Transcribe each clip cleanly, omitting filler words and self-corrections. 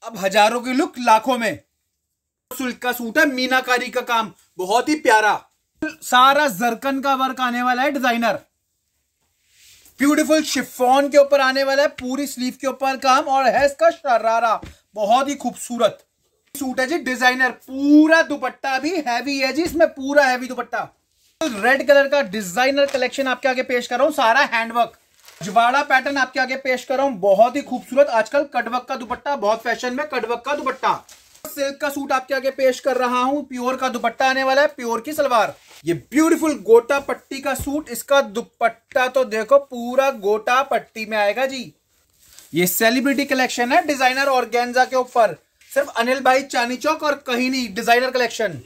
अब हजारों की लुक लाखों में। सिल्क का सूट है, मीनाकारी का काम, बहुत ही प्यारा। सारा जरकन का वर्क आने वाला है, डिजाइनर ब्यूटीफुल शिफॉन के ऊपर आने वाला है, पूरी स्लीव के ऊपर काम और है इसका शरारा, बहुत ही खूबसूरत सूट है जी। डिजाइनर पूरा दुपट्टा भी हैवी है जी, इसमें पूरा हैवी दुपट्टा। रेड कलर का डिजाइनर कलेक्शन आपके आगे पेश कर रहा हूं, सारा हैंडवर्क जवाड़ा पैटर्न आपके आगे पेश कर रहा हूं, बहुत ही खूबसूरत। आजकल कटवर्क का दुपट्टा बहुत फैशन में, कटवर्क का दुपट्टा। सिल्क का सूट आपके आगे पेश कर रहा हूं, प्योर का दुपट्टा आने वाला है, प्योर की सलवार। ये ब्यूटीफुल गोटा पट्टी का सूट, इसका दुपट्टा तो देखो पूरा गोटा पट्टी में आएगा जी। ये सेलिब्रिटी कलेक्शन है, डिजाइनर ऑर्गेन्जा के ऊपर, सिर्फ अनिल भाई चांदनी चौक और कहीं नहीं। डिजाइनर कलेक्शन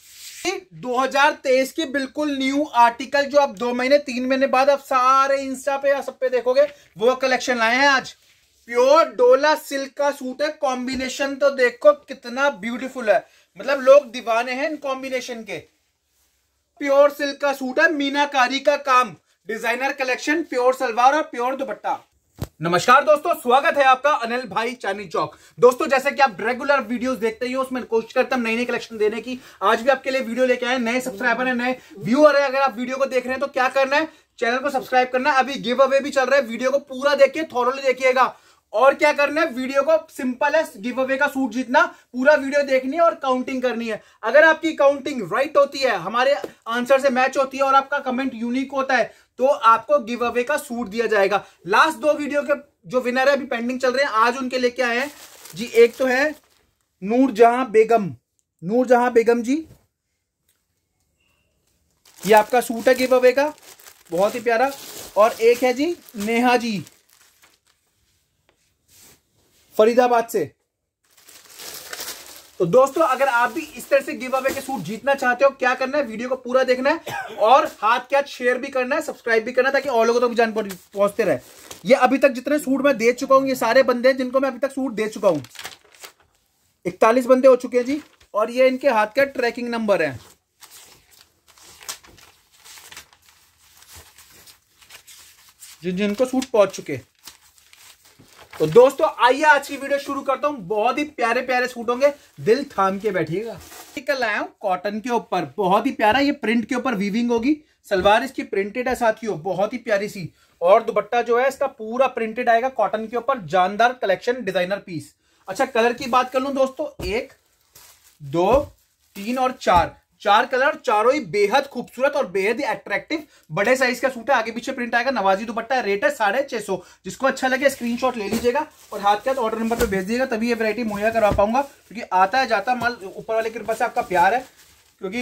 2023 की बिल्कुल न्यू आर्टिकल, जो आप 2 महीने 3 महीने बाद आप सारे इंस्टा पे या सब पे देखोगे, वो कलेक्शन लाए हैं आज। प्योर डोला सिल्क का सूट है, कॉम्बिनेशन तो देखो कितना ब्यूटीफुल है, मतलब लोग दीवाने हैं इन कॉम्बिनेशन के। प्योर सिल्क का सूट है, मीनाकारी का काम, डिजाइनर कलेक्शन, प्योर सलवार और प्योर दुपट्टा। नमस्कार दोस्तों, स्वागत है आपका अनिल भाई चांदनी चौक। दोस्तों जैसे कि आप रेगुलर वीडियोस देखते ही हो, उसमें कोशिश करता हूं नई नई कलेक्शन देने की। आज भी आपके लिए वीडियो लेके आए, नए सब्सक्राइबर है, नए व्यूअर है। अगर आप वीडियो को देख रहे हैं तो क्या करना है, चैनल को सब्सक्राइब करना है। अभी गिव अवे भी चल रहा है, वीडियो को पूरा देखिए, थॉरोली देखिएगा। और क्या करना है, वीडियो को सिंपल है, गिव अवे का सूट जीतना, पूरा वीडियो देखनी है और काउंटिंग करनी है। अगर आपकी काउंटिंग राइट होती है, हमारे आंसर से मैच होती है और आपका कमेंट यूनिक होता है, तो आपको गिव अवे का सूट दिया जाएगा। लास्ट 2 वीडियो के जो विनर है अभी पेंडिंग चल रहे हैं, आज उनके लेके आए हैं जी। एक तो है नूरजहां बेगम, नूरजहां बेगम जी, ये आपका सूट है गिव अवे का, बहुत ही प्यारा। और एक है जी नेहा जी, फरीदाबाद से। तो दोस्तों अगर आप भी इस तरह से गिव अवे के सूट जीतना चाहते हो, क्या करना है, वीडियो को पूरा देखना है और हाथ के हाथ शेयर भी करना है, सब्सक्राइब भी करना है, ताकि और लोगों तक भी जान पहुंचते रहे। ये अभी तक जितने सूट मैं दे चुका हूं, ये सारे बंदे जिनको मैं अभी तक सूट दे चुका हूं, 41 बंदे हो चुके हैं जी। और ये इनके हाथ का ट्रैकिंग नंबर है, जिनको सूट पहुंच चुके। तो दोस्तों आइए आज की वीडियो शुरू करता हूं। बहुत ही प्यारे प्यारे सूट होंगे, दिल थाम के बैठिएगा। कल आया हूं कॉटन के ऊपर, बहुत ही प्यारा। ये प्रिंट के ऊपर वीविंग होगी, सलवार इसकी प्रिंटेड है साथियों, बहुत ही प्यारी सी। और दुपट्टा जो है इसका पूरा प्रिंटेड आएगा कॉटन के ऊपर, जानदार कलेक्शन, डिजाइनर पीस। अच्छा कलर की बात कर लूं दोस्तों, 1 2 3 और 4 कलर, चारों ही बेहद खूबसूरत और बेहद ही अट्रैक्टिव। बड़े साइज का सूट है, आगे पीछे प्रिंट आएगा, नवाजी दुपट्टा, रेट है 650। जिसको अच्छा लगे स्क्रीनशॉट ले लीजिएगा और हाथ के हाथ ऑर्डर नंबर पे भेज दीजिएगा, तभी ये वैरायटी मुहैया करवा पाऊंगा। क्योंकि आता है जाता माल, ऊपर वाले की कृपा से आपका प्यार है, क्योंकि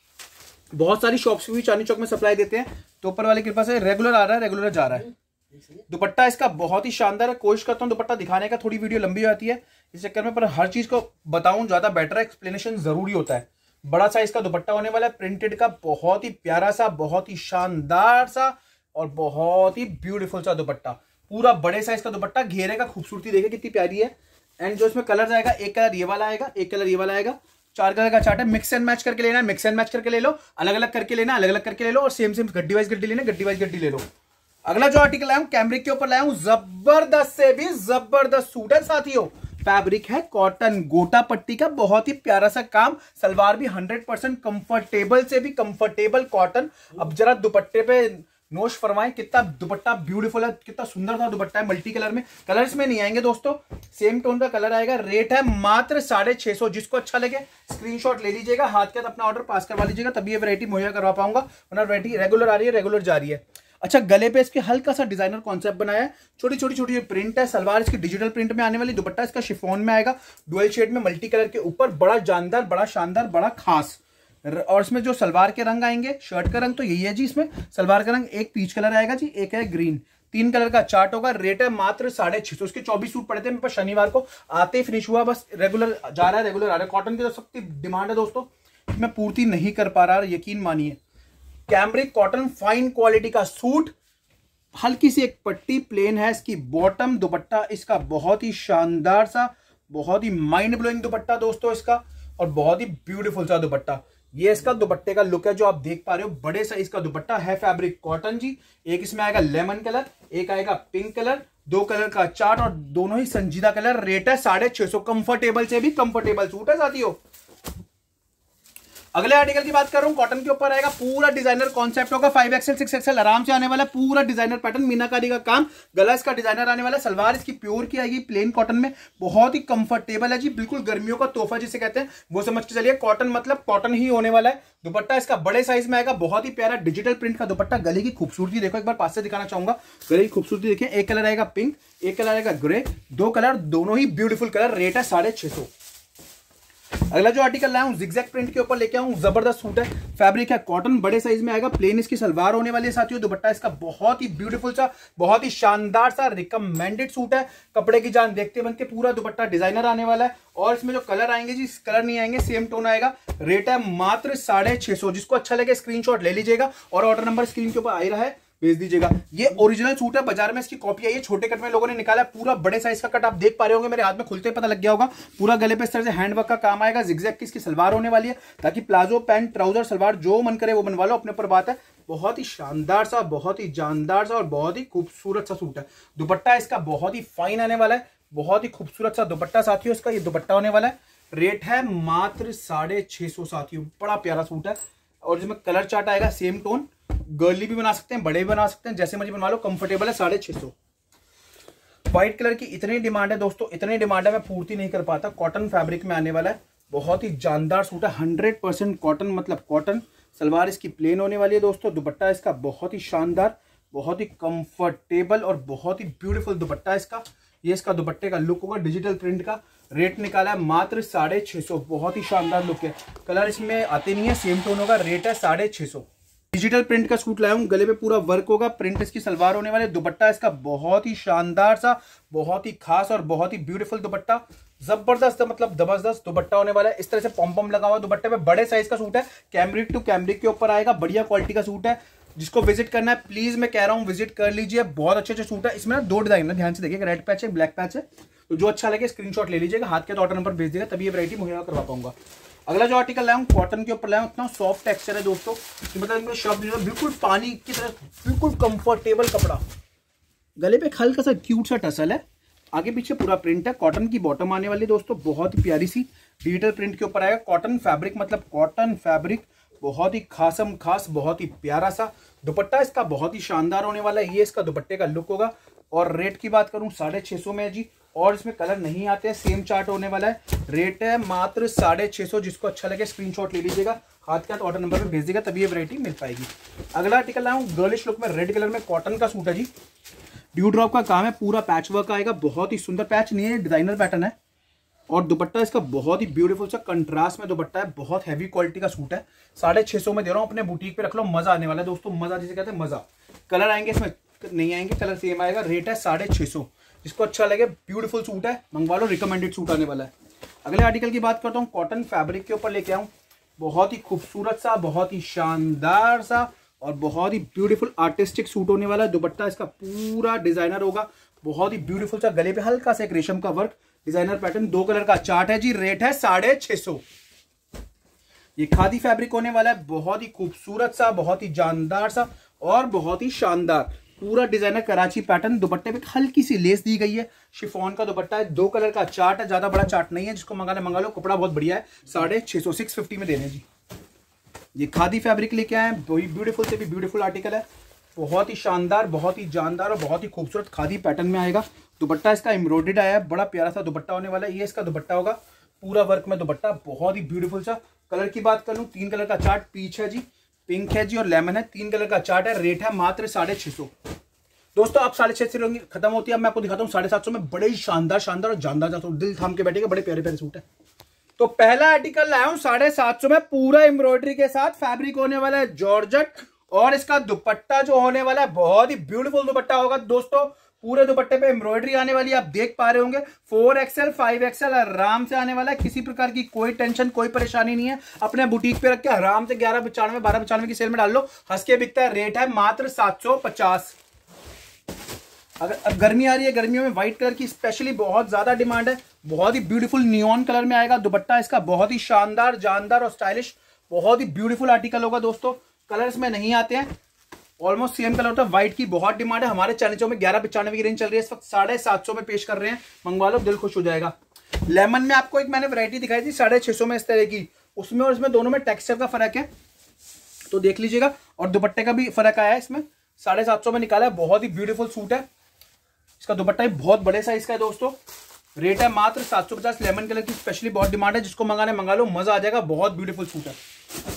बहुत सारी शॉप्स भी चांदनी चौक में सप्लाई देते हैं, तो ऊपर वाले की कृपा से रेगुलर आ रहा है, रेगुलर जा रहा है। दुपट्टा इसका बहुत ही शानदार है, कोशिश करता हूँ दुपट्टा दिखाने का, थोड़ी वीडियो लंबी हो जाती है इस चक्कर में, पर हर चीज को बताऊं ज्यादा बेटर है, एक्सप्लेनेशन जरूरी होता है। बड़ा साइज का दुपट्टा होने वाला है, प्रिंटेड का, बहुत ही प्यारा सा, बहुत ही शानदार सा और बहुत ही ब्यूटीफुल सा दुपट्टा। पूरा बड़े साइज का दुपट्टा, घेरे का खूबसूरती देखिए कितनी प्यारी है। एंड जो इसमें कलर आएगा, एक कलर ये वाला आएगा, एक कलर ये वाला आएगा, 4 कलर का चार्ट है। मिक्स एंड मैच करके लेना है, मिक्स एंड मैच करके ले लो, अलग अलग करके लेना, अलग अलग करके ले लो, और सेम सेम गड्डी वाइज गड्डी लेना, गड्डी वाइज गड्डी ले लो। अगला जो आर्टिकल लाया हूं, कैमरिक के ऊपर लाया हूं, जबरदस्त से भी जबरदस्त सूट है साथियों। फैब्रिक है कॉटन, गोटा पट्टी का, बहुत ही प्यारा सा काम। सलवार भी 100% कंफर्टेबल से भी कंफर्टेबल कॉटन। अब जरा दुपट्टे पे नोश फरमाएं, कितना दुपट्टा ब्यूटीफुल है, कितना सुंदर सा दुपट्टा है। मल्टी कलर में, कलर्स में नहीं आएंगे दोस्तों, सेम टोन का कलर आएगा। रेट है मात्र 650। जिसको अच्छा लगे स्क्रीनशॉट ले लीजिएगा, हाथ के हाथ अपना ऑर्डर पास करवा लीजिएगा, तभी ये वैरायटी मुहैया करवा पाऊंगा, वरना वैरायटी रेगुलर आ रही है, रेगुलर जा रही है। अच्छा गले पे इसके हल्का सा डिजाइनर कॉन्सेप्ट बनाया है, छोटी छोटी छोटी प्रिंट है। सलवार इसकी डिजिटल प्रिंट में आने वाली, दुपट्टा इसका शिफॉन में आएगा, डुअल शेड में, मल्टी कलर के ऊपर, बड़ा जानदार, बड़ा शानदार, बड़ा खास। और इसमें जो सलवार के रंग आएंगे, शर्ट का रंग तो यही है जी, इसमें सलवार का रंग एक पीच कलर आएगा जी, एक है ग्रीन, 3 कलर का चार्ट होगा। रेट है मात्र 650। उसके 24 सूट पड़े थे मेरे पास, शनिवार को आते ही फिनिश हुआ, बस रेगुलर जा रहा है, रेगुलर आ रहा है। कॉटन की तो सबकी डिमांड है दोस्तों, मैं पूर्ति नहीं कर पा रहा, यकीन मानिए। कैमरिक कॉटन फाइन क्वालिटी का सूट, हल्की सी एक पट्टी, प्लेन है इसकी बॉटम, दुपट्टा इसका बहुत ही शानदार सा, बहुत ही माइंड ब्लोइंग दुपट्टा दोस्तों इसका, और बहुत ही ब्यूटीफुल सा दुपट्टा। ये इसका दुपट्टे का लुक है जो आप देख पा रहे हो, बड़े साइज का दुपट्टा है, फैब्रिक कॉटन जी। एक इसमें आएगा लेमन कलर, एक आएगा पिंक कलर दो कलर का चार्ट और दोनों ही संजीदा कलर। रेट है 650। कंफर्टेबल से भी कंफर्टेबल सूट है साथियों। अगले आर्टिकल की बात कर रहा हूं, कॉटन के ऊपर आएगा, पूरा डिजाइनर कॉन्सेप्ट होगा। 5XL 6XL आराम से आने वाला, पूरा डिजाइनर पैटर्न, मीनाकारी का काम, गला इसका डिजाइनर आने वाला। सलवार इसकी प्योर की आएगी, प्लेन कॉटन में, बहुत ही कंफर्टेबल है जी, बिल्कुल गर्मियों का तोहफा जिसे कहते हैं वो समझ के चलिए। कॉटन मतलब कॉटन ही होने वाला है। दुपट्टा इसका बड़े साइज में आएगा, बहुत ही प्यारा डिजिटल प्रिंट का दुपट्टा। गले की खूबसूरती देखो, एक बार पास से दिखाना चाहूंगा। गले की खूबसूरती देखिए, एक कलर आएगा पिंक, एक कलर आएगा ग्रे, दो कलर, दोनों ही ब्यूटीफुल कलर। रेट है 650। अगला जो आर्टिकल लाया हूं जिगजैग प्रिंट के ऊपर लेके आऊं, जबरदस्त सूट है। फैब्रिक है कॉटन, बड़े साइज में आएगा, प्लेन इसकी सलवार होने वाली है साथियों। दुपट्टा इसका बहुत ही ब्यूटीफुल सा, बहुत ही शानदार सा रिकमेंडेड सूट है। कपड़े की जान देखते बनते, पूरा दुपट्टा डिजाइनर आने वाला है। और इसमें जो कलर आएंगे जी, कलर नहीं आएंगे, सेम टोन आएगा। रेट है मात्र 650। जिसको अच्छा लगे स्क्रीनशॉट ले लीजिएगा और ऑर्डर नंबर स्क्रीन के ऊपर आ ही रहा है, भेज दीजिएगा। ये ओरिजिनल सूट है, बाजार में इसकी कॉपी आई है, छोटे कट में लोगों ने निकाला है। पूरा बड़े साइज का कट आप देख पा रहे होंगे, मेरे हाथ में खुलते पता लग गया होगा। पूरा गले पे इस तरह से हैंडवर्क का काम आएगा। जिगजैग की इसकी सलवार होने वाली है, ताकि प्लाजो, पैंट, ट्राउजर, सलवार जो मन करे वो बनवा लो, अपने ऊपर बात है। बहुत ही शानदार सा, बहुत ही जानदार सा और बहुत ही खूबसूरत सा सूट है। दुपट्टा इसका बहुत ही फाइन आने वाला है, बहुत ही खूबसूरत सा दुपट्टा साथियों इसका ये दुपट्टा होने वाला है। रेट है मात्र 650 साथियों, बड़ा प्यारा सूट है। और जिसमें कलर चार्ट आएगा सेम टोन, गर्ली भी बना सकते हैं, बड़े भी बना सकते हैं, जैसे मर्जी बनवा लो, कंफर्टेबल है। 650। व्हाइट कलर की इतनी डिमांड है दोस्तों, इतनी डिमांड है मैं पूर्ति नहीं कर पाता। कॉटन फैब्रिक में आने वाला है, बहुत ही जानदार सूट है। 100% कॉटन मतलब कॉटन। सलवार इसकी प्लेन होने वाली है दोस्तों। दुपट्टा इसका बहुत ही शानदार, बहुत ही कंफर्टेबल और बहुत ही ब्यूटीफुल दुपट्टा इसका। ये इसका दुपट्टे का लुक होगा डिजिटल प्रिंट का। रेट निकाला है मात्र 650। बहुत ही शानदार लुक है। कलर इसमें आते नहीं है, सेम टोन होगा। रेट है 650। डिजिटल प्रिंट का सूट लाया हूं, गले पे पूरा वर्क होगा, प्रिंट इसकी सलवार होने वाले। दुपट्टा इसका बहुत ही शानदार सा, बहुत ही खास और बहुत ही ब्यूटीफुल दुपट्टा। जबरदस्त मतलब जबरदस्त दुपट्टा होने वाला है। इस तरह से पॉम लगा हुआ दुपट्टे पे, बड़े साइज का सूट है। कैमरिक टू कैमरिक के ऊपर आएगा, बढ़िया क्वालिटी का सूट है। जिसको विजिट करना है प्लीज मैं कह रहा हूं विजिट कर लीजिए, बहुत अच्छे अच्छे सूट है। इसमें ना दो डिजाइन है, ध्यान से देखिए, रेड पैच है, ब्लैक पैच है। तो जो अच्छा लगे स्क्रीनशॉट ले लीजिएगा, हाथ के ऑर्डर नंबर भेज देगा, तभी ये वैरायटी मुहैया करवा पाऊंगा। अगला जो आर्टिकल लाया हूं कॉटन के ऊपर लाया हूं, इतना सॉफ्ट टेक्सचर है दोस्तों, मतलब शब्द बिल्कुल पानी की तरह, बिल्कुल कंफर्टेबल कपड़ा। गले पे हल्का सा क्यूट सा टसल है, आगे पीछे पूरा प्रिंट है। कॉटन की बॉटम आने वाली दोस्तों, बहुत ही प्यारी सी डिजिटल प्रिंट के ऊपर आएगा। कॉटन फैब्रिक मतलब कॉटन फैब्रिक, बहुत ही खासम खास, बहुत ही प्यारा सा। दुपट्टा इसका बहुत ही शानदार होने वाला है, ये इसका दुपट्टे का लुक होगा। और रेट की बात करूं 650 में है जी, और इसमें कलर नहीं आते हैं, सेम चार्ट होने वाला है। रेट है मात्र 650। जिसको अच्छा लगे स्क्रीनशॉट ले लीजिएगा, हाथ के हाथ ऑर्डर नंबर पे भेज देगा, तभी ये वैरायटी मिल पाएगी। अगला आर्टिकल लाया हूं गर्लिश लुक में, रेड कलर में, कॉटन का सूट है जी। ड्यू ड्रॉप का काम है, पूरा पैच वर्क आएगा, बहुत ही सुंदर, पैच नहीं है, डिजाइनर पैटर्न है। और दुपट्टा इसका बहुत ही ब्यूटीफुल सा कंट्रास्ट में दुपट्टा है, बहुत हैवी क्वालिटी का सूट है। 650 में दे रहा हूँ, अपने बुटीक पे रख लो, मजा आने वाला है दोस्तों, मजा जिसे कहते हैं मजा। कलर आएंगे इसमें नहीं आएंगे, कलर सेम आएगा। रेट है 650। जिसको अच्छा लगे, ब्यूटीफुल सूट है, मंगवा लो, रिकमेंडेड सूट आने वाला है। अगले आर्टिकल की बात करता हूँ, कॉटन फैब्रिक के ऊपर लेके आऊँ, बहुत ही खूबसूरत सा, बहुत ही शानदार सा और बहुत ही ब्यूटीफुल आर्टिस्टिक सूट होने वाला है। दुपट्टा इसका पूरा डिजाइनर होगा, बहुत ही ब्यूटीफुल सा, गले पे हल्का सा एक रेशम का वर्क, डिजाइनर पैटर्न, दो कलर का चार्ट है जी। रेट है 650। ये खादी फैब्रिक होने वाला है, बहुत ही खूबसूरत सा, बहुत ही जानदार सा और बहुत ही शानदार। पूरा डिजाइनर कराची पैटर्न, दुपट्टे पे हल्की सी लेस दी गई है, शिफॉन का दुपट्टा है, दो कलर का चार्ट है, ज्यादा बड़ा चार्ट नहीं है, जिसको मंगाना मंगा लो, कपड़ा बहुत बढ़िया है। 650 650 में देने जी। ये खादी फैब्रिक लेके आए हैं, ब्यूटीफुल से भी ब्यूटीफुल आर्टिकल है, बहुत ही शानदार, बहुत ही जानदार और बहुत ही खूबसूरत खादी पैटर्न में आएगा। दुपट्टा इसका एम्ब्रॉयडर्ड आया है, बड़ा प्यारा सा दुपट्टा होने वाला है। ये इसका दुपट्टा होगा, पूरा वर्क में दुपट्टा, बहुत ही ब्यूटीफुल सा। कलर की बात कर लूं, 3 कलर का चार्ट, पीच है जी, पिंक है जी और लेमन है, 3 कलर का चार्ट है। रेट है मात्र 650। दोस्तों आप 650 खत्म होती है, अब मैं आपको दिखाता हूँ 750 में, बड़े ही शानदार शानदार और जानदार सूट, दिल थाम के बैठेगा, बड़े प्यारे प्यारे सूट है। तो पहला आर्टिकल लाया हूं 750 में, पूरा एम्ब्रॉयडरी के साथ, फैब्रिक होने वाला है जॉर्जेट, और इसका दुपट्टा जो होने वाला है बहुत ही ब्यूटीफुल दुपट्टा होगा दोस्तों। पूरे दुपट्टे पे एम्ब्रॉयडरी आने वाली है, आप देख पा रहे होंगे। 4XL 5XL आराम से आने वाला है, किसी प्रकार की कोई टेंशन, कोई परेशानी नहीं है। अपने बुटीक पे रख के आराम से 1195 1295 की सेल में डाल लो, हंस के बिकता है। रेट है मात्र 750। अगर गर्मी आ रही है, गर्मियों में व्हाइट कलर की स्पेशली बहुत ज्यादा डिमांड है, बहुत ही ब्यूटीफुल नियॉन कलर में आएगा। दुपट्टा इसका बहुत ही शानदार, जानदार और स्टाइलिश, बहुत ही ब्यूटीफुल आर्टिकल होगा दोस्तों। कलर्स में नहीं आते हैं, ऑलमोस्ट सेम कलर होता है। व्हाइट की बहुत डिमांड है हमारे चैनल में, 1195 की रेंज चल रही है इस वक्त, 750 में पेश कर रहे हैं। मंगवा लो, दिल खुश हो जाएगा। लेमन में आपको एक मैंने वैरायटी दिखाई थी 650 में इस तरह की, उसमें और इसमें दोनों में टेक्सचर का फर्क है तो देख लीजिएगा, और दुपट्टे का भी फर्क आया है इसमें। 750 में निकाला है, बहुत ही ब्यूटीफुल सूट है। इसका दुपट्टा भी बहुत बड़े साइज का है दोस्तों। रेट है मात्र 750। लेमन कलर की स्पेशली बहुत डिमांड है, जिसको मंगाने मंगा लो, मजा आ जाएगा। बहुत ब्यूटीफुल सूट है,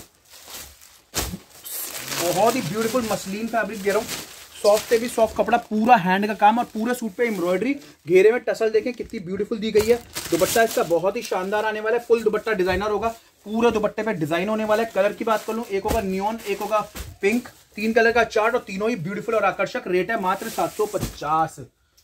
बहुत ही ब्यूटीफुल मसलिन फैब्रिक दे रहा हूँ, सॉफ्ट से भी सॉफ्ट कपड़ा, पूरा हैंड का काम, और पूरे सूट पे एम्ब्रॉयडरी, घेरे में टसल देखें कितनी ब्यूटीफुल दी गई है। दुपट्टा इसका बहुत ही शानदार आने वाला है, फुल दुपट्टा डिजाइनर होगा, पूरे दुपट्टे पे डिजाइन होने वाला है। कलर की बात कर लूं, एक होगा नियॉन, एक होगा पिंक, 3 कलर का चार्ट, और तीनों ही ब्यूटीफुल और आकर्षक। रेट है मात्र 750।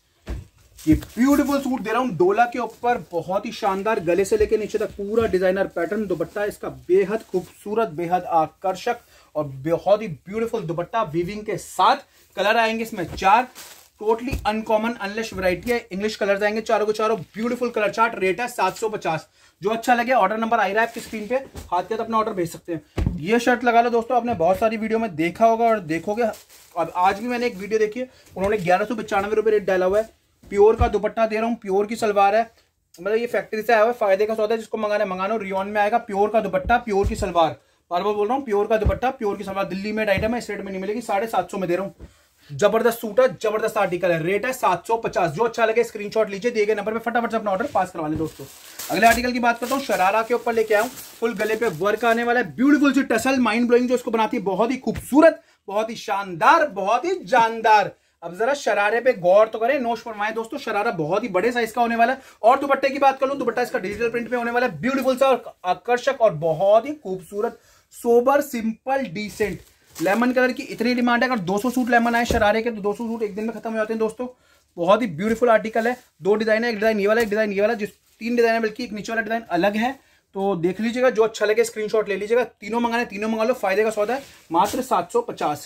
ये ब्यूटीफुल सूट दे रहा हूं डोला के ऊपर, बहुत ही शानदार, गले से लेके नीचे तक पूरा डिजाइनर पैटर्न। दुपट्टा इसका बेहद खूबसूरत, बेहद आकर्षक और बहुत ही ब्यूटीफुल दुपट्टा वीविंग के साथ। कलर आएंगे इसमें 4, टोटली अनकॉमन अनलेश वैरायटी है। इंग्लिश कलर्स आएंगे चारों के चारों, ब्यूटीफुल कलर चार्ट। रेट है 750। जो अच्छा लगे, ऑर्डर नंबर आ रहा है आपकी स्क्रीन पे, हाथ के अपना ऑर्डर भेज सकते हैं। ये शर्ट लगा लो दोस्तों, आपने बहुत सारी वीडियो में देखा होगा और देखोगे। अब आज भी मैंने एक वीडियो देखी है, उन्होंने 1195 रुपये रेट डाला हुआ है। प्योर का दुपट्टा दे रहा हूँ, प्योर की सलवार है, मतलब ये फैक्ट्री से आया हुआ है, फायदे का सौदा है। जिसको मंगाना रियॉन में आएगा, प्योर का दुपट्टा, प्योर की सलवार। बार बार बोल रहा हूँ, प्योर का दुपट्टा, प्योर की सलवार। दिल्ली में आइटम है, इस रेट में नहीं मिलेगी, 750 में दे रहा हूँ। जबरदस्त सूट है, जबरदस्त आर्टिकल है। रेट है 750। जो अच्छा लगे स्क्रीनशॉट लीजिए, दिए गए नंबर पे फटाफट से अपना ऑर्डर पास करवा लें दोस्तों। अगले आर्टिकल की बात करता हूँ, शरारा के ऊपर लेके आया हूँ। फुल गले पे वर्क आने वाला है, ब्यूटीफुल सी टसल, माइंड ब्लोइंग, जो इसको बनाती है बहुत ही खूबसूरत, बहुत ही शानदार, बहुत ही जानदार। अब जरा शरारे पे गौर तो करें, नोश फरमाएं दोस्तों। शरारा बहुत ही बड़े साइज का होने वाला है। और दुपट्टे की बात कर लूं, दुपट्टा इसका डिजिटल प्रिंट में होने वाला है, ब्यूटीफुल सा और आकर्षक और बहुत ही खूबसूरत, sober, simple, decent. Lemon colour की इतनी डिमांड है, अगर 200 सूट लेमन आए शरारे के तो 200 सूट एक दिन में खत्म हो जाते हैं दोस्तों। बहुत ही ब्यूटीफुल आर्टिकल है। 2 डिजाइन है, एक डिजाइन ये वाला, एक डिजाइन ये वाला, 3 डिजाइन है, बल्कि एक नीचे वाला डिजाइन अलग है। तो देख लीजिएगा, जो अच्छा लगे स्क्रीनशॉट ले लीजिएगा। तीनों मंगाने, तीनों मंगा लो, फायदे का सौदा है। मात्र 750।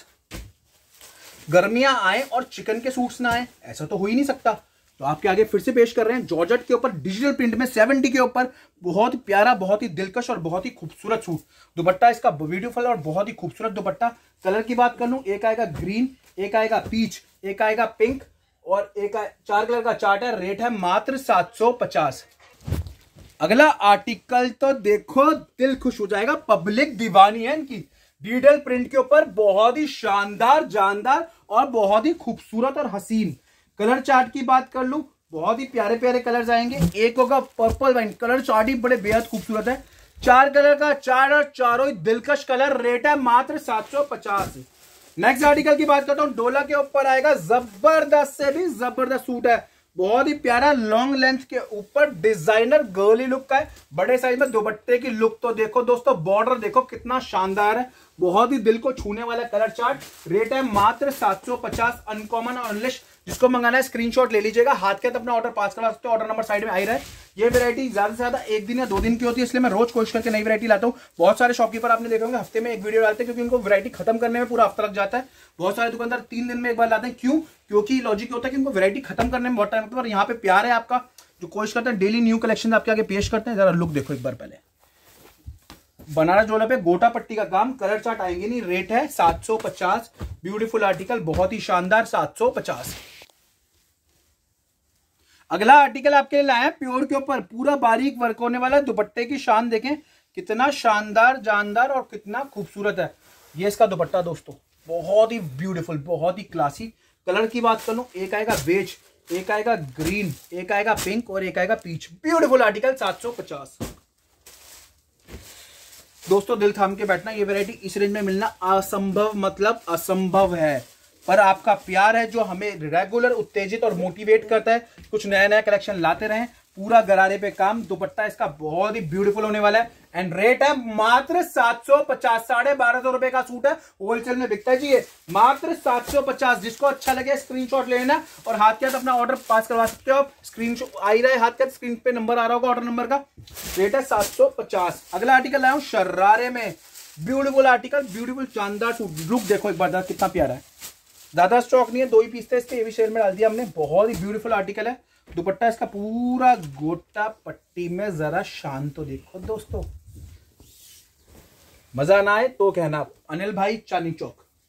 गर्मियां आए और चिकन के सूट्स ना आए, ऐसा तो हो ही नहीं सकता। तो आपके आगे फिर से पेश कर रहे हैं जॉर्जेट के ऊपर, डिजिटल प्रिंट में 70 के ऊपर, बहुत ही प्यारा, बहुत ही दिलकश और बहुत ही खूबसूरत सूट। दुपट्टा इसका ब्यूटीफुल और बहुत ही खूबसूरत दुपट्टा। कलर की बात कर लूं, एक आएगा ग्रीन, एक आएगा पीच, एक आएगा पिंक, और एक 4 कलर का चार्ट है। रेट है मात्र 750। अगला आर्टिकल तो देखो, दिल खुश हो जाएगा, पब्लिक दीवानी है इनकी। डिजिटल प्रिंट के ऊपर बहुत ही शानदार, जानदार और बहुत ही खूबसूरत और हसीन। कलर चार्ट की बात कर लूं, बहुत ही प्यारे प्यारे कलर्स आएंगे। एक होगा पर्पल वाइन, कलर चार्ट ही बड़े बेहद खूबसूरत है। 4 कलर का चार्ट और चारों ही दिलकश कलर। रेट है मात्र 750। नेक्स्ट आर्टिकल की बात करता हूं, डोला के ऊपर आएगा, जबरदस्त से भी जबरदस्त सूट है, बहुत ही प्यारा, लॉन्ग लेंथ के ऊपर, डिजाइनर गर्ली लुक का है। बड़े साइज में दुपट्टे की लुक तो देखो दोस्तों, बॉर्डर देखो कितना शानदार है, बहुत ही दिल को छूने वाला कलर चार्ट। रेट है मात्र 750। अनकॉमन और अनलिश, जिसको मंगाना है स्क्रीनशॉट ले लीजिएगा, हाथ के अपना ऑर्डर पास करवा सकते हो। ऑर्डर नंबर साइड में आ ही रहा है। ये वैरायटी ज्यादा से ज्यादा 1 दिन या 2 दिन की होती है, इसलिए मैं रोज कोशिश करके नई वैरायटी लाता हूँ। बहुत सारे शॉपकीपर आपने देखे होंगे हफ्ते में 1 वीडियो डालते हैं, क्योंकि उनको वैरायटी खत्म करने में पूरा हफ्ता लग जाता है। बहुत सारे दुकानदार 3 दिन में एक बार लाते हैं, क्यों? क्योंकि लॉजिक होता है कि उनको वैरायटी खत्म करने में बहुत टाइम लगता है। और यहाँ पे प्यार है आपका, जो कोशिश करते हैं डेली न्यू कलेक्शन आपके आगे पेश करते हैं। जरा लुक देखो एक बार पहले, बनारस जोला पे गोटा पट्टी का काम, कलर चार्ट आएंगे नहीं। रेट है 750। ब्यूटीफुल आर्टिकल, बहुत ही शानदार, 750। अगला आर्टिकल आपके लिए लाए हैं प्योर के ऊपर, पूरा बारीक वर्क होने वाला। दुपट्टे की शान देखें, कितना शानदार, जानदार और कितना खूबसूरत है। ये इसका दुपट्टा दोस्तों, बहुत ही ब्यूटीफुल, बहुत ही क्लासी। कलर की बात कर लूं, एक आएगा बेज, एक आएगा ग्रीन, एक आएगा पिंक और एक आएगा पीच। Beautiful article, 750। दोस्तों दिल थाम के बैठना, ये वैरायटी इस रेंज में मिलना असंभव, मतलब असंभव है। पर आपका प्यार है जो हमें रेगुलर उत्तेजित और मोटिवेट करता है, कुछ नया नया कलेक्शन लाते रहें। पूरा गरारे पे काम, दुपट्टा इसका बहुत ही ब्यूटीफुल होने वाला है। एंड रेट है मात्र 750। 1250 रुपए का सूट है, होलसेल में बिकता है जी ये, मात्र 750। जिसको अच्छा लगे स्क्रीनशॉट लेना और हाथ के हाथ अपना ऑर्डर पास करवा सकते हो। स्क्रीनशॉट आ ही रहा है, हाथ के हाथ स्क्रीन पे नंबर आ रहा होगा ऑर्डर नंबर का। रेट है 750। अगला आर्टिकल लाया हूं शरारे में, ब्यूटीफुल आर्टिकल, ब्यूटीफुल शानदार सूट। लुक देखो एक बार कितना प्यारा है। ज्यादा स्टॉक नहीं है, 2 ही पीस थे इसके, ये भी शेयर में डाल दिया हमने। बहुत ही ब्यूटीफुल आर्टिकल है। दुपट्टा इसका पूरा गोटा पट्टी में, जरा शान तो देखो दोस्तों, मजा ना आए तो कहना। अनिल भाई चांदनी चौक,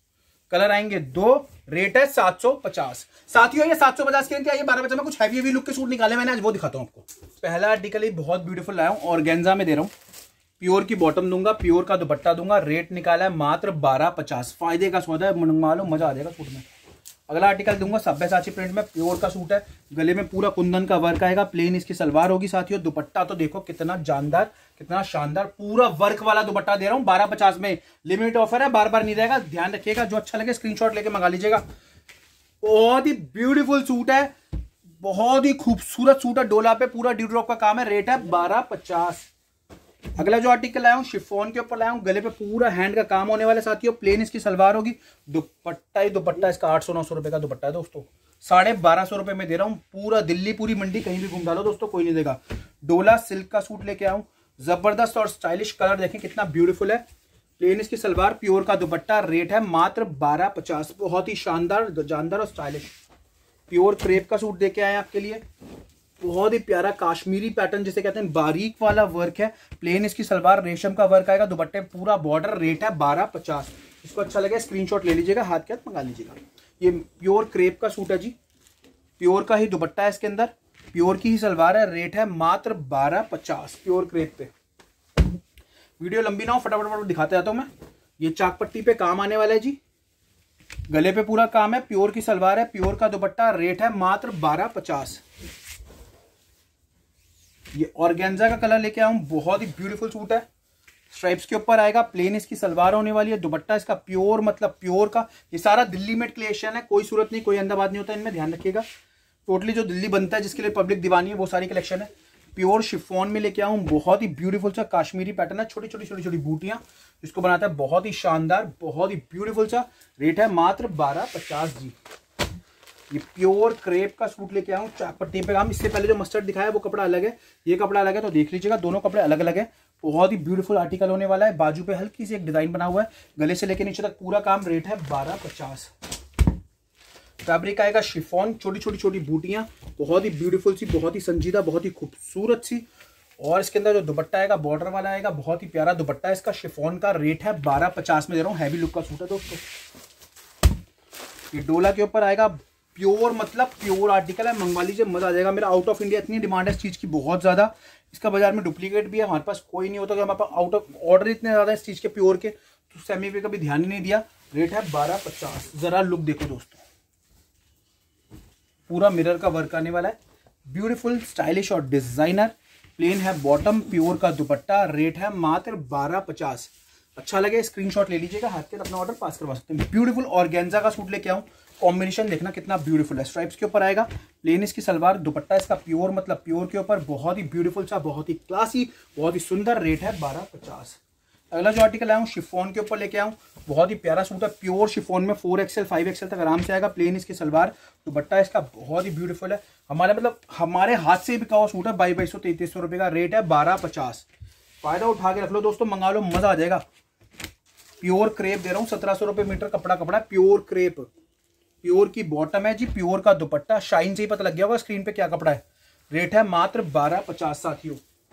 कलर आएंगे 2, रेट है 750। साथियों ये 750 के ये 12 बजे में कुछ हैवी लुक के सूट निकाले मैंने, आज वो दिखाता हूं आपको। पहला आर्टिकल ही बहुत ब्यूटीफुल लाया हूं, ऑर्गेन्जा में दे रहा हूं। प्योर की बॉटम दूंगा, प्योर का दुपट्टा दूंगा, रेट निकाला है मात्र 1250। फायदे का सौदा है, मंगवा लो, मजा आ जाएगा सूट में। अगला आर्टिकल दूंगा सब्यसाची प्रिंट में, प्योर का सूट है, गले में पूरा कुंदन का वर्क आएगा, प्लेन इसकी सलवार होगी। साथियों दुपट्टा तो देखो कितना जानदार, कितना शानदार, पूरा वर्क वाला दुपट्टा दे रहा हूं 1250 में। लिमिट ऑफर है, बार बार नहीं रहेगा, ध्यान रखिएगा। जो अच्छा लगे स्क्रीनशॉट लेके मंगा लीजिएगा। बहुत ही ब्यूटीफुल सूट है, बहुत ही खूबसूरत सूट है, डोला पे पूरा ड्यू ड्रॉप का काम है, रेट है 1250। अगला जो आर्टिकल लाया हूं शिफॉन के ऊपर लाया हूं, गले पे पूरा हैंड का काम होने वाला साथियों, प्लेन इसकी सलवार होगी, दुपट्टा ही दुपट्टा इसका 800-900 रुपए का दुपट्टा है दोस्तों, 1250 रुपए में दे रहा हूं। पूरा दिल्ली पूरी मंडी कहीं भी घूम डालो दोस्तों, कोई नहीं देगा। डोला सिल्क का सूट लेके आऊं, जबरदस्त और स्टाइलिश, कलर देखें कितना ब्यूटीफुल है, प्लेन इसकी सलवार, प्योर का दुपट्टा, रेट है मात्र 1250। बहुत ही शानदार, जानदार और स्टाइलिश प्योर क्रेप का सूट देके आए आपके लिए। बहुत ही प्यारा काश्मीरी पैटर्न जिसे कहते हैं, बारीक वाला वर्क है, प्लेन इसकी सलवार, रेशम का वर्क आएगा, दुपट्टे पूरा बॉर्डर, रेट है 1250। इसको अच्छा लगे स्क्रीनशॉट ले लीजिएगा, हाथ के हाथ मंगा लीजिएगा। ये प्योर क्रेप का सूट है जी, प्योर का ही दुपट्टा है इसके अंदर, प्योर की ही सलवार है, रेट है मात्र 1250 प्योर क्रेप पे। वीडियो लंबी ना हो, फटाफट दिखाते जाता हूं मैं। ये चाक पट्टी पे काम आने वाला है जी, गले पे पूरा काम है, प्योर की सलवार है, प्योर का दुपट्टा, रेट है मात्र 1250। ये ऑर्गेन्जा का कलर लेके आया हूं, बहुत ही ब्यूटीफुल सूट है, स्ट्राइप्स के ऊपर आएगा, प्लेन इसकी सलवार होने वाली है, दुपट्टा इसका प्योर मतलब प्योर का, ये सारा दिल्ली मेड क्रिएशन है, कोई सूरत नहीं, कोई अहमदाबाद नहीं होता इनमें, ध्यान रखिएगा। टोटली जो दिल्ली बनता है, जिसके लिए पब्लिक दीवानी है, वो सारी कलेक्शन है। प्योर शिफॉन में लेके आया हूं, बहुत ही ब्यूटीफुल सा काश्मीरी पैटर्न है, छोटी छोटी बूटियां, जिसको बनाता है बहुत ही शानदार, बहुत ही ब्यूटीफुल सा, रेट है मात्र 1250 जी। ये प्योर क्रेप का सूट लेके आया हूं, चाक पट्टी पे काम। इससे पहले जो मस्टर्ड दिखाया वो कपड़ा अलग है, ये कपड़ा अलग है, तो देख लीजिएगा, दोनों कपड़े अलग अलग है। बहुत ही ब्यूटीफुल आर्टिकल होने वाला है, बाजू पे हल्की सी एक डिजाइन बना हुआ है, गले से लेके नीचे तक पूरा काम, रेट है 1250। फैब्रिक आएगा शिफॉन, छोटी छोटी बूटियां, बहुत ही ब्यूटीफुल सी, बहुत ही संजीदा, बहुत ही खूबसूरत सी। और इसके अंदर जो दुपट्टा आएगा बॉर्डर वाला आएगा, बहुत ही प्यारा दुपट्टा है इसका, शिफॉन का, रेट है 1250 में दे रहा हूँ। हैवी लुक का सूट है दोस्तों। ये डोला के ऊपर आएगा, प्योर मतलब प्योर आर्टिकल है, मंगवा लीजिए, मजा आ जाएगा। मेरा आउट ऑफ इंडिया इतनी डिमांड है इस चीज की, बहुत ज्यादा। इसका बाजार में डुप्लीकेट भी है, हमारे पास कोई नहीं होता, कि हमारे पास आउट ऑफ ऑर्डर इतने ज्यादा इस चीज के प्योर के, तो सेमी पे कभी ध्यान ही नहीं दिया। रेट है 1250। जरा लुक देखो दोस्तों, पूरा मिरर का वर्क आने वाला है, ब्यूटीफुल स्टाइलिश और डिजाइनर, प्लेन है बॉटम, प्योर का दुपट्टा, रेट है मात्र 1250। अच्छा लगे स्क्रीनशॉट ले लीजिएगा, हाथ के अपना ऑर्डर पास करवा सकते हैं। ब्यूटीफुल ऑर्गेन्जा का सूट लेके आऊं, कॉम्बिनेशन देखना कितना ब्यूटीफुल है, स्ट्राइप्स के ऊपर आएगा, प्लेन इसकी सलवार, दुपट्टा इसका प्योर मतलब प्योर के ऊपर, बहुत ही ब्यूटीफुल सा, बहुत ही क्लासी, बहुत ही सुंदर, रेट है 1250। अगला जो आर्टिकल आया हूँ शिफॉन के ऊपर लेके आऊँ, बहुत ही प्यारा सूट है, प्योर शिफॉन में 4XL 5XL तक आराम से आएगा, प्लेन इसकी सलवार, दुपट्टा इसका बहुत ही ब्यूटीफुल है, हमारे हाथ से बिका हुआ सूट है, 2200-2300 रुपए का, रेट है 1250। फायदा उठा के रख लो दोस्तों, मंगा लो, मजा आ जाएगा। प्योर क्रेप दे रहा हूँ, 1700 रुपए मीटर कपड़ा, प्योर क्रेप, प्योर की बॉटम है जी, प्योर का दुपट्टा, शाइन से ही पता लग गया होगा स्क्रीन पे क्या कपड़ा है, रेट है मात्र 1250। साथियों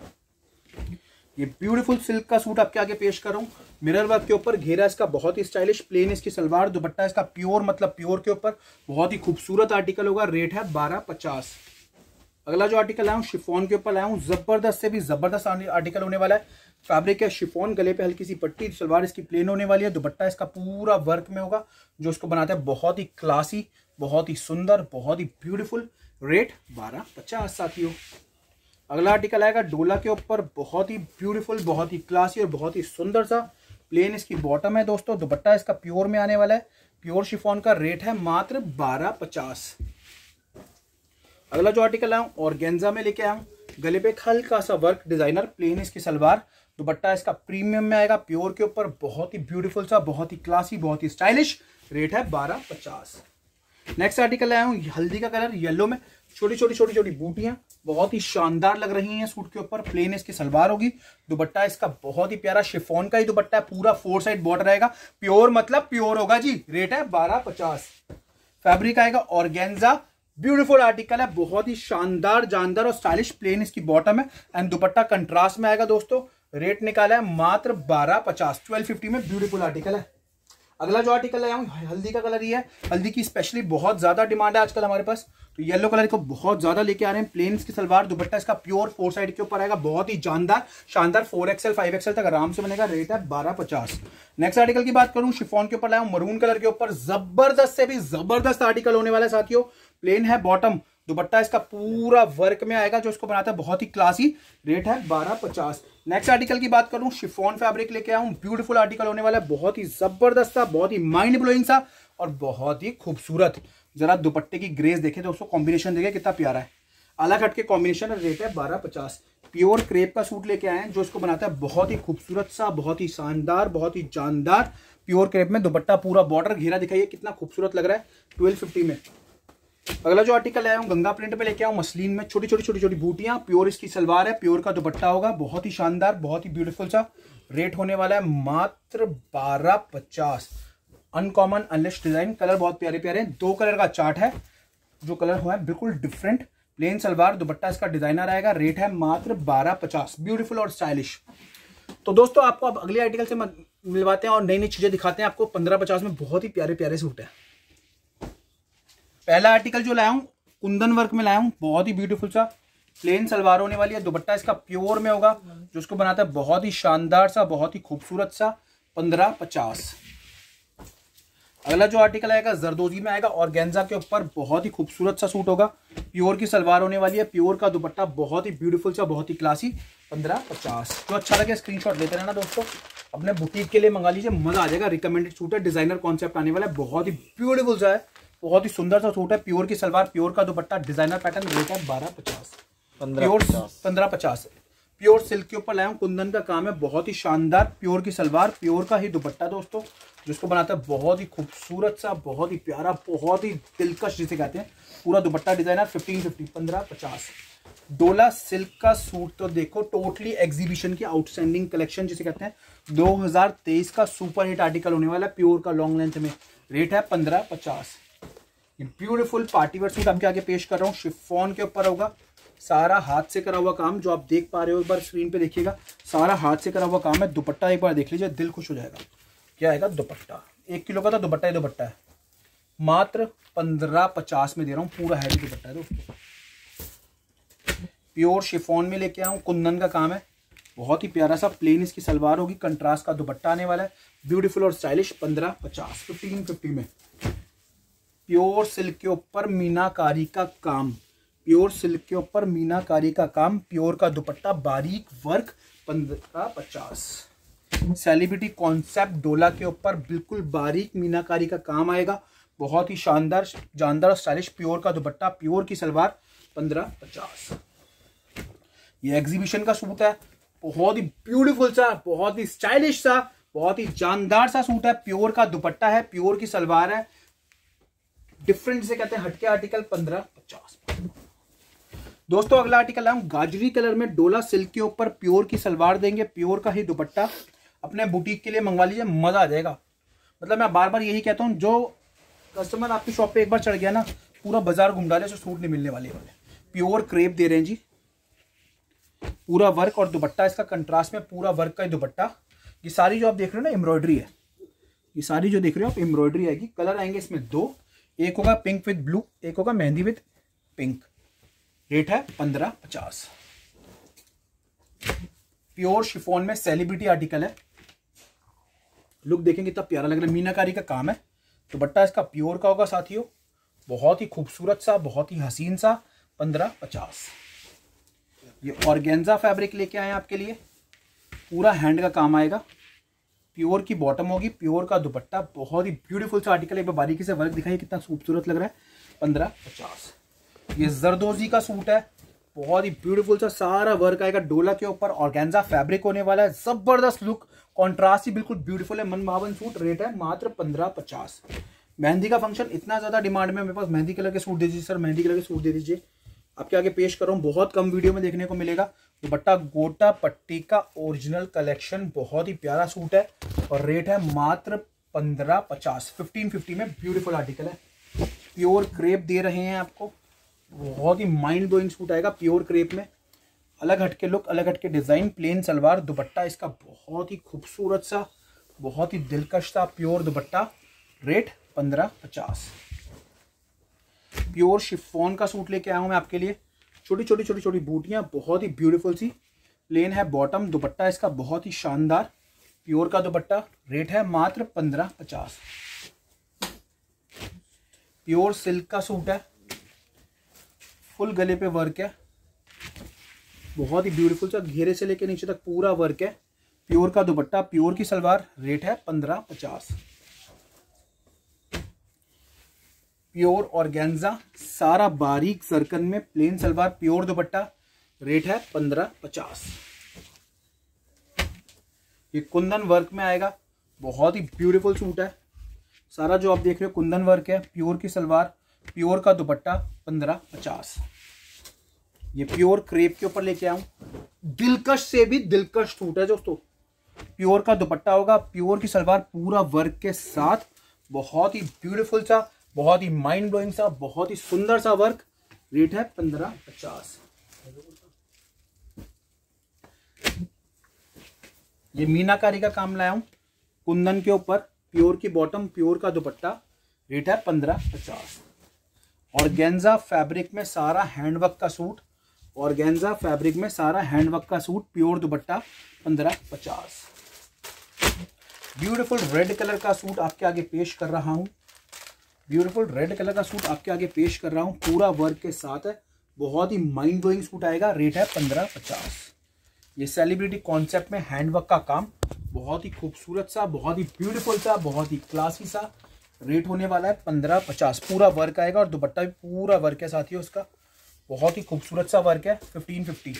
ये ब्यूटीफुल सिल्क का सूट आपके आगे पेश कर रहा हूं, मिरर वर्क के ऊपर, घेरा इसका बहुत ही स्टाइलिश, प्लेन इसकी सलवार, दुपट्टा इसका प्योर मतलब प्योर के ऊपर, बहुत ही खूबसूरत आर्टिकल होगा, रेट है 1250। अगला जो आर्टिकल आया हूं शिफॉन के ऊपर लाया हूं, जबरदस्त से भी जबरदस्त आर्टिकल होने वाला है, फैब्रिक है शिफॉन, गले पे हल्की सी पट्टी, सलवार इसकी प्लेन होने वाली है, दुपट्टा इसका पूरा वर्क में होगा, जो इसको बनाता है बहुत ही क्लासी, बहुत ही सुंदर, बहुत ही ब्यूटीफुल, रेट 1250। साथियों अगला आर्टिकल आएगा डोला के ऊपर, बहुत ही ब्यूटीफुल, बहुत ही क्लासी और बहुत ही सुंदर सा, प्लेन इसकी बॉटम है दोस्तों, दुपट्टा इसका प्योर में आने वाला है, प्योर शिफॉन का, रेट है मात्र 1250। अगला जो आर्टिकल आया ऑर्गेन्जा में लेके आया हूं, गले पे हल्का सा वर्क, डिजाइनर, प्लेन इसकी सलवार, दुपट्टा इसका प्रीमियम में आएगा, प्योर के ऊपर, बहुत ही ब्यूटीफुल सा, बहुत ही क्लासी, बहुत ही स्टाइलिश, रेट है 1250। नेक्स्ट आर्टिकल आया हूं हल्दी का कलर, येलो में, छोटी छोटी बूटियां, बहुत ही शानदार लग रही हैं सूट के ऊपर, प्लेन इसकी सलवार होगी, दुपट्टा इसका बहुत ही प्यारा शिफॉन का ही दुपट्टा है, पूरा 4 साइड बॉर्डर रहेगा, प्योर मतलब प्योर होगा जी, रेट है 1250। फैब्रिक आएगा ऑर्गेन्जा, ब्यूटीफुल आर्टिकल है, बहुत ही शानदार, जानदार और स्टाइलिश, प्लेन इसकी बॉटम है एंड दुपट्टा कंट्रास्ट में आएगा दोस्तों, रेट निकाला है मात्र 1250, 1250 में ब्यूटीफुल आर्टिकल है। अगला जो आर्टिकल लाया हूँ हल्दी का कलर ही है। हल्दी की स्पेशली बहुत ज्यादा डिमांड है आजकल हमारे पास, तो येलो कलर को बहुत ज्यादा लेके आ रहे हैं। प्लेन की सलवार, दुपट्टा इसका प्योर 4 साइड के ऊपर आएगा, बहुत ही जानदार शानदार 4XL 5XL तक आराम से बनेगा। रेट है 1250। नेक्स्ट आर्टिकल की बात करूं, शिफॉन के ऊपर लाया हूं मरून कलर के ऊपर, जबरदस्त से भी जबरदस्त आर्टिकल होने वाला है साथियों। प्लेन है बॉटम, दुपट्टा इसका पूरा वर्क में आएगा जो इसको बनाता है बहुत ही क्लासी। रेट है 1250। नेक्स्ट आर्टिकल की बात करूं, शिफॉन फैब्रिक लेके आया हूं, ब्यूटीफुल आर्टिकल होने वाला है, बहुत ही जबरदस्त सा, बहुत ही माइंड ब्लोइंग सा और बहुत ही खूबसूरत। जरा दुपट्टे की ग्रेस देखें दोस्तों, कॉम्बिनेशन देखें कितना प्यारा है, अलग हटके कॉम्बिनेशन है। रेट है 1250। प्योर क्रेप का सूट लेके आए हैं जो इसको बनाता है बहुत ही खूबसूरत सा, बहुत ही शानदार, बहुत ही जानदार। प्योर क्रेप में दुपट्टा पूरा बॉर्डर घेरा दिखाइए कितना खूबसूरत लग रहा है 1250 में। अगला जो आर्टिकल लाया हूँ गंगा प्रिंट पे लेके आऊँ, मसलिन में छोटी छोटी बूटियां, प्योर इसकी सलवार है, प्योर का दुपट्टा होगा, बहुत ही शानदार, बहुत ही ब्यूटीफुल सा। रेट होने वाला है मात्र 1250। अनकॉमन अनलिस्ट डिजाइन, कलर बहुत प्यारे प्यारे हैं, 2 कलर का चार्ट है, जो कलर हुआ है बिल्कुल डिफरेंट। प्लेन सलवार, दुपट्टा इसका डिजाइनर आएगा। रेट है मात्र 1250। ब्यूटीफुल और स्टाइलिश। तो दोस्तों आपको अब अगले आर्टिकल से मिलवाते हैं और नई नई चीजें दिखाते हैं आपको। 1550 में बहुत ही प्यारे प्यारे सूट है। पहला आर्टिकल जो लाया हूं कुंदन वर्क में लाया हूं, बहुत ही ब्यूटीफुल सा प्लेन सलवार होने वाली है, दुपट्टा इसका प्योर में होगा जो उसको बनाता है बहुत ही शानदार सा, बहुत ही खूबसूरत सा। 1550। अगला जो आर्टिकल आएगा जरदोजी में आएगा, ऑर्गेन्जा के ऊपर बहुत ही खूबसूरत सा सूट होगा, प्योर की सलवार होने वाली है, प्योर का दुपट्टा बहुत ही ब्यूटीफुल सा, बहुत ही क्लासी। 1550। जो अच्छा लगे स्क्रीनशॉट लेते रहना दोस्तों, अपने बुटीक के लिए मंगा लीजिए, मजा आ जाएगा। रिकमेंडेड सूट है, डिजाइनर कॉन्सेप्ट आने वाला है, बहुत ही ब्यूटीफुल सा है, बहुत ही सुंदर सा सूट है। प्योर की सलवार, प्योर का दुपट्टा, डिजाइनर पैटर्न। रेट है 1250। 1550। प्योर सिल्क के ऊपर लाया हूं, कुंदन का काम है, बहुत ही शानदार, प्योर की सलवार, प्योर का ही दुपट्टा दोस्तों, जिसको बनाता है बहुत ही खूबसूरत सा, बहुत ही प्यारा, बहुत ही दिलकश जिसे कहते हैं। पूरा दुपट्टा डिजाइनर। 1550। 1550। डोला सिल्क का सूट तो देखो, टोटली एग्जीबिशन की आउटस्टैंडिंग कलेक्शन जिसे कहते हैं, 2023 का सुपर हिट आर्टिकल होने वाला है, प्योर का लॉन्ग लेंथ में। रेट है 1550। ये ब्यूटीफुल पार्टीवेयर सूट आपके आगे पेश कर रहा हूँ, शिफॉन के ऊपर होगा, सारा हाथ से करा हुआ काम जो आप देख पा रहे हो, एक बार स्क्रीन पे देखिएगा, सारा हाथ से करा हुआ काम है। दुपट्टा एक बार देख लीजिए, दिल खुश हो जाएगा। क्या आएगा दुपट्टा, 1 किलो का तो दुपट्टा ही दुपट्टा है, मात्र 1550 में दे रहा हूँ, पूरा हैवी दुपट्टा है दोस्तों। प्योर शिफॉन में लेके आऊँ, कुंदन का काम है, बहुत ही प्यारा सा, प्लेन इसकी सलवार होगी, कंट्रास्ट का दुपट्टा आने वाला है, ब्यूटीफुल और स्टाइलिश। 1550। 1550 में। प्योर सिल्क के ऊपर मीनाकारी का काम, प्योर सिल्क के ऊपर मीनाकारी का काम, प्योर का दुपट्टा, बारीक वर्क। 1550। सेलिब्रिटी कॉन्सेप्ट डोला के ऊपर बिल्कुल बारीक मीनाकारी का काम आएगा, बहुत ही शानदार जानदार और स्टाइलिश, प्योर का दुपट्टा, प्योर की सलवार। 1550। ये एग्जीबिशन का सूट है, बहुत ही ब्यूटीफुल सा, बहुत ही स्टाइलिश सा, बहुत ही जानदार सा सूट है, प्योर का दुपट्टा है, प्योर की सलवार है, डिफरेंट से कहते हैं हटके आर्टिकल। 1550। दोस्तों अगला आर्टिकल लाया हूं गाजरी कलर में, डोला सिल्क के ऊपर, प्योर की सलवार देंगे, प्योर का ही दुपट्टा, अपने बुटीक के लिए मंगवा लीजिए, मजा आ जाएगा। मतलब मैं बार बार यही कहता हूं, जो कस्टमर आपकी शॉप पे एक बार चढ़ गया ना, पूरा बाजार घूम डाले, तो सूट नहीं मिलने वाले। प्योर क्रेप दे रहे हैं जी, पूरा वर्क और दुपट्टा इसका कंट्रास्ट में, पूरा वर्क का ही दुपट्टा। ये सारी जो आप देख रहे हो ना एम्ब्रॉयडरी है, ये सारी जो देख रहे हो आप एम्ब्रॉयडरी आएगी। कलर आएंगे इसमें 2, एक होगा पिंक विद ब्लू, एक होगा मेहंदी विद पिंक। रेट है 1550। प्योर शिफॉन में सेलिब्रिटी आर्टिकल है, लुक देखेंगे कितना प्यारा लग रहा है, मीनाकारी का काम है, दुपट्टा इसका प्योर का होगा साथियों, बहुत ही खूबसूरत सा, बहुत ही हसीन सा। 1550। ये ऑर्गेन्जा फैब्रिक लेके आए हैं आपके लिए, पूरा हैंड का काम आएगा, प्योर की बॉटम होगी, प्योर का दुपट्टा, बहुत ही ब्यूटीफुल सा आर्टिकल है, एक बार बारीकी से वर्क दिखाइए कितना खूबसूरत लग रहा है। 1550। ये जरदोजी का सूट है, बहुत ही ब्यूटीफुल सा, सारा वर्क आएगा डोला के ऊपर, ऑर्गेन्जा फैब्रिक होने वाला है, जबरदस्त लुक, कॉन्ट्रास्ट ही बिल्कुल ब्यूटीफुल है, मनभावन सूट। रेट है मात्र 1550। मेहंदी का फंक्शन इतना ज्यादा डिमांड में, मेरे पास मेहंदी कलर के सूट दे दीजिए सर, मेहंदी कलर के सूट दे दीजिए, आपके आगे पेश कर रहा हूँ, बहुत कम वीडियो में देखने को मिलेगा। दुपट्टा गोटा पट्टी का ओरिजिनल कलेक्शन, बहुत ही प्यारा सूट है और रेट है मात्र 1550। 1550 में ब्यूटीफुल आर्टिकल है, प्योर क्रेप दे रहे हैं आपको, बहुत ही माइंड ब्लोइंग सूट आएगा प्योर क्रेप में, अलग हटके लुक, अलग हटके डिजाइन, प्लेन सलवार, दुपट्टा इसका बहुत ही खूबसूरत सा, बहुत ही दिलकश सा pure dupatta, rate 1550। Pure chiffon का सूट लेके आया हूं मैं आपके लिए। छोटी छोटी छोटी छोटी बूटियां, बहुत ही ब्यूटीफुल सी। प्लेन है बॉटम, दुपट्टा इसका बहुत ही शानदार प्योर का दुपट्टा, रेट है मात्र 1550। प्योर सिल्क का सूट है, फुल गले पे वर्क है, बहुत ही ब्यूटीफुल सा, घेरे से लेके नीचे तक पूरा वर्क है। प्योर का दुपट्टा, प्योर की सलवार, रेट है 1550। प्योर ऑर्गेन्जा, सारा बारीक सर्कन में plain salwar, pure dupatta, rate है 1550। ये कुंदन वर्क में आएगा, बहुत ही ब्यूटीफुल सूट है। सारा जो आप देख रहे हो कुंदन वर्क है, प्योर की सलवार, प्योर का दुपट्टा, 1550। ये प्योर क्रेप के ऊपर लेके आऊं, दिलकश से भी दिलकश सूट है दोस्तों। प्योर का दुपट्टा होगा, प्योर की सलवार, पूरा वर्क के साथ, बहुत ही ब्यूटीफुल सा, बहुत ही माइंड ब्लोइंग सा, बहुत ही सुंदर सा वर्क, रेट है 1550। ये मीनाकारी का काम लाया हूं कुंदन के ऊपर, प्योर की बॉटम, प्योर का दुपट्टा, रेट है 1550। ऑर्गेन्जा फैब्रिक में सारा हैंडवर्क का सूट, ऑर्गेन्जा फैब्रिक में सारा हैंडवर्क का suit, pure dupatta, 1550। Beautiful red colour का सूट आपके आगे पेश कर रहा हूं, ब्यूटीफुल रेड कलर का सूट आपके आगे पेश कर रहा हूं, पूरा वर्क के साथ है, बहुत ही माइंड ब्लोइंग सूट आएगा, रेट है 1550। ये सेलिब्रिटी कॉन्सेप्ट में हैंडवर्क का काम, बहुत ही खूबसूरत सा, बहुत ही ब्यूटीफुल सा, बहुत ही क्लासी सा, रेट होने वाला है 1550। पूरा वर्क आएगा और दुपट्टा भी पूरा वर्क है साथियों उसका, बहुत ही खूबसूरत सा वर्क है, 1550।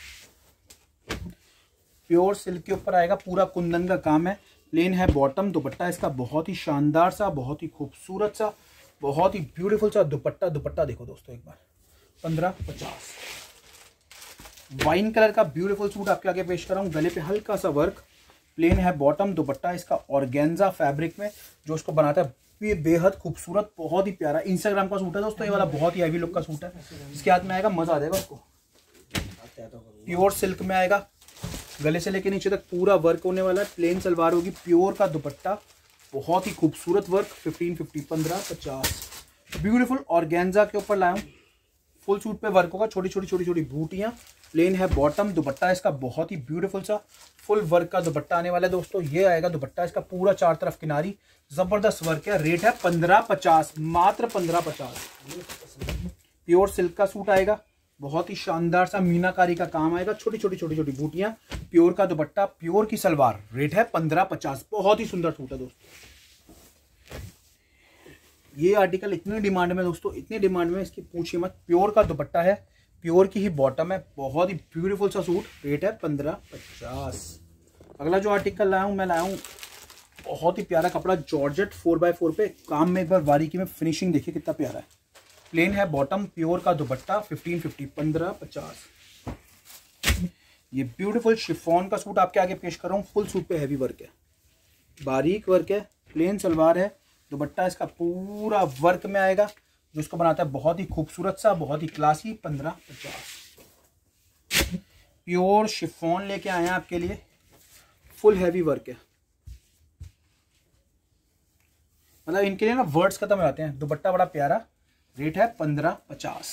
प्योर सिल्क के ऊपर आएगा, पूरा कुंदन का काम है, प्लेन है बॉटम, दुपट्टा इसका बहुत ही शानदार सा, बहुत ही खूबसूरत सा, बहुत ही ब्यूटीफुल सा दुपट्टा। दुपट्टा देखो दोस्तों एक बार, 1550। वाइन कलर का ब्यूटीफुल सूट आपके आगे पेश कर रहा हूँ, गले पे हल्का सा वर्क, प्लेन है बॉटम, दुपट्टा इसका ऑर्गेन्जा फैब्रिक में, जो इसको बनाता है ये बेहद खूबसूरत, बहुत ही प्यारा इंस्टाग्राम का सूट है दोस्तों। ये वाला बहुत ही हैवी लुक का सूट है, इसके हाथ में आएगा, मजा आ जाएगा उसको। प्योर सिल्क में आएगा, गले से लेके नीचे तक पूरा वर्क होने वाला है, प्लेन सलवार होगी, प्योर का दुपट्टा, बहुत ही खूबसूरत वर्क, 1550, 1550। ब्यूटीफुल ऑर्गेन्जा के ऊपर लाया हूँ, फुल सूट पे वर्क होगा, छोटी छोटी छोटी छोटी बूटियां, प्लेन है बॉटम, दुपट्टा इसका बहुत ही ब्यूटीफुल सा फुल वर्क का दुपट्टा आने वाला है दोस्तों। ये आएगा दुपट्टा इसका पूरा, चार तरफ किनारी, जबरदस्त वर्क है, रेट है 1550, मात्र 1550। प्योर सिल्क का सूट आएगा, बहुत ही शानदार सा मीनाकारी का काम आएगा, छोटी छोटी छोटी छोटी बूटियां, प्योर का दुपट्टा, प्योर की सलवार, रेट है 1550। बहुत ही सुंदर सूट है दोस्तों। ये आर्टिकल इतनी डिमांड में दोस्तों, इतनी डिमांड में इसकी पूछिए मत। प्योर का दुपट्टा है, प्योर की ही बॉटम है, बहुत ही ब्यूटीफुल सा सूट, रेट है 1550। अगला जो आर्टिकल लाया हूँ मैं लाया हूँ, बहुत ही प्यारा कपड़ा, जॉर्जेट 4x4 पे काम में, एक बार बारीकी में फिनिशिंग देखिए कितना प्यारा है। प्लेन है बॉटम, प्योर का दुपट्टा, 1550, 1550। ये ब्यूटीफुल शिफॉन का सूट आपके आगे पेश कर रहा हूँ, फुल सूट पे हैवी वर्क है, बारीक वर्क है, प्लेन सलवार है, दुपट्टा इसका पूरा वर्क में आएगा, जो इसको बनाता है बहुत ही खूबसूरत सा, बहुत ही क्लासी, 1550। प्योर शिफॉन लेके आए हैं आपके लिए, फुल हैवी वर्क है, मतलब इनके लिए ना वर्ड्स खत्म हो जाते हैं। दुपट्टा बड़ा प्यारा, रेट है 1550।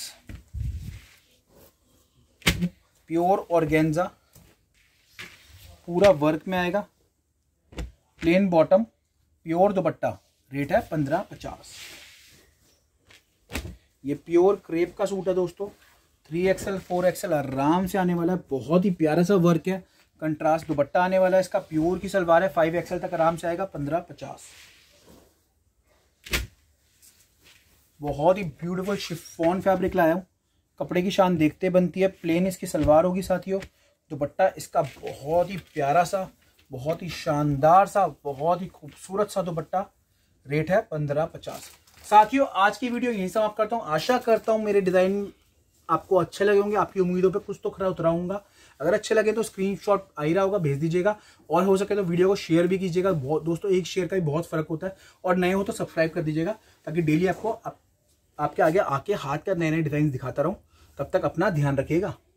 प्योर ऑर्गेन्जा, पूरा वर्क में आएगा, plain bottom, pure dupatta, rate है 1550। ये प्योर क्रेप का सूट है दोस्तों, 3XL 4XL आराम से आने वाला है, बहुत ही प्यारा सा वर्क है, कंट्रास्ट दुपट्टा आने वाला है इसका, प्योर की सलवार है, 5XL तक आराम से आएगा, 1550। बहुत ही ब्यूटीफुल शिफॉन फैब्रिक लाया हूँ, कपड़े की शान देखते बनती है, प्लेन इसकी सलवार होगी साथियों, दुपट्टा इसका बहुत ही प्यारा सा, बहुत ही शानदार सा, बहुत ही खूबसूरत सा दुपट्टा, रेट है 1550। साथियों आज की वीडियो यही समाप्त करता हूँ, आशा करता हूँ मेरे डिजाइन आपको अच्छे लगे होंगे, आपकी उम्मीदों पे कुछ तो खरा उतराऊंगा। अगर अच्छे लगे तो स्क्रीनशॉट आ ही रहा होगा, भेज दीजिएगा, और हो सके तो वीडियो को शेयर भी कीजिएगा। दोस्तों एक शेयर का भी बहुत फर्क होता है, और नए हो तो सब्सक्राइब कर दीजिएगा, ताकि डेली आपको आपके आगे आके हाथ का नए नए डिजाइन दिखाता रहूँ। तब तक अपना ध्यान रखिएगा।